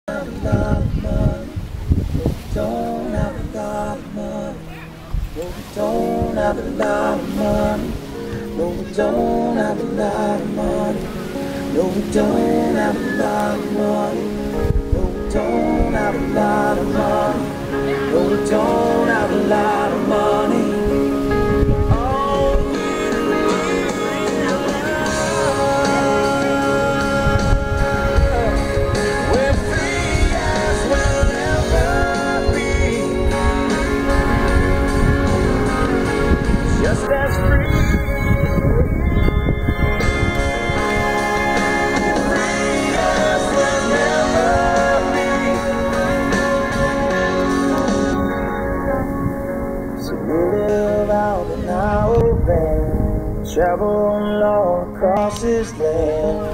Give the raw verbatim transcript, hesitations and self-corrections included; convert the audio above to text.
have a lot of money. Don't have a lot of money. No, we don't have a lot of money. No, we don't have a lot of money. No, we don't have a lot of money. No, we don't have a lot of money. No, we don't have a lot of money. Just as free, free as we'll never be. So we live out in our van, travel long across this land.